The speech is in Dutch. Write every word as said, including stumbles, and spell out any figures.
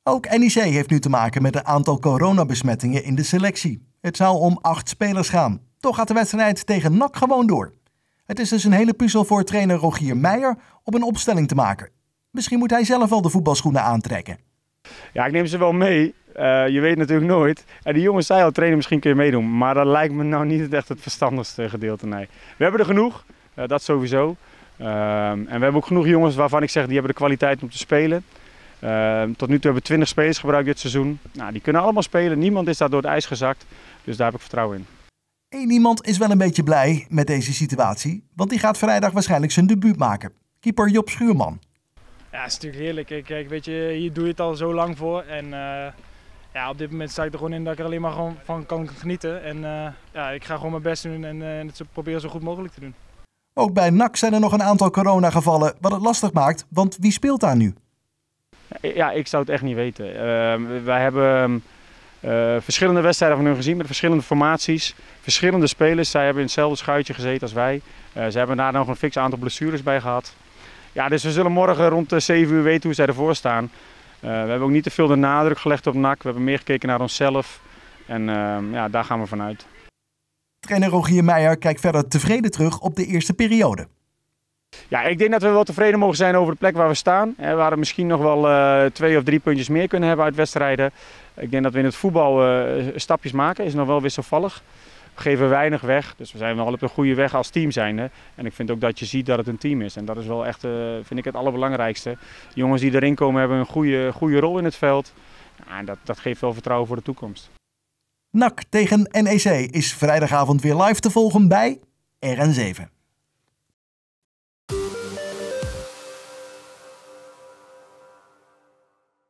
Ook N E C heeft nu te maken met een aantal coronabesmettingen in de selectie. Het zou om acht spelers gaan. Toch gaat de wedstrijd tegen N A C gewoon door. Het is dus een hele puzzel voor trainer Rogier Meijer om een opstelling te maken. Misschien moet hij zelf wel de voetbalschoenen aantrekken. Ja, ik neem ze wel mee. Uh, je weet natuurlijk nooit. En die jongens zei al, trainer, misschien kun je meedoen. Maar dat lijkt me nou niet echt het verstandigste gedeelte, nee. We hebben er genoeg, uh, dat sowieso. Uh, en we hebben ook genoeg jongens waarvan ik zeg, die hebben de kwaliteit om te spelen. Uh, tot nu toe hebben we twintig spelers gebruikt dit seizoen. Nou, die kunnen allemaal spelen. Niemand is daar door het ijs gezakt. Dus daar heb ik vertrouwen in. Eén iemand is wel een beetje blij met deze situatie. Want die gaat vrijdag waarschijnlijk zijn debuut maken. Keeper Job Schuurman. Ja, het is natuurlijk heerlijk. Kijk, weet je, hier doe je het al zo lang voor. En uh, ja, op dit moment sta ik er gewoon in dat ik er alleen maar gewoon van kan genieten. En uh, ja, ik ga gewoon mijn best doen en uh, het proberen zo goed mogelijk te doen. Ook bij N A C zijn er nog een aantal coronagevallen, wat het lastig maakt. Want wie speelt daar nu? Ja, ik zou het echt niet weten. Uh, wij hebben uh, verschillende wedstrijden van hun gezien met verschillende formaties. Verschillende spelers. Zij hebben in hetzelfde schuitje gezeten als wij. Uh, ze hebben daar nog een fix aantal blessures bij gehad. Ja, dus we zullen morgen rond de zeven uur weten hoe zij ervoor staan. Uh, we hebben ook niet te veel de nadruk gelegd op N A C. We hebben meer gekeken naar onszelf. En uh, ja, daar gaan we vanuit. Trainer Rogier Meijer kijkt verder tevreden terug op de eerste periode. Ja, ik denk dat we wel tevreden mogen zijn over de plek waar we staan. We hadden misschien nog wel uh, twee of drie puntjes meer kunnen hebben uit wedstrijden. Ik denk dat we in het voetbal uh, stapjes maken. Is nog wel wisselvallig. We geven weinig weg, dus we zijn wel op een goede weg als team zijnde. En ik vind ook dat je ziet dat het een team is. En dat is wel echt, uh, vind ik, het allerbelangrijkste. De jongens die erin komen hebben een goede, goede rol in het veld. Ja, en dat, dat geeft wel vertrouwen voor de toekomst. N A C tegen N E C is vrijdagavond weer live te volgen bij R N zeven.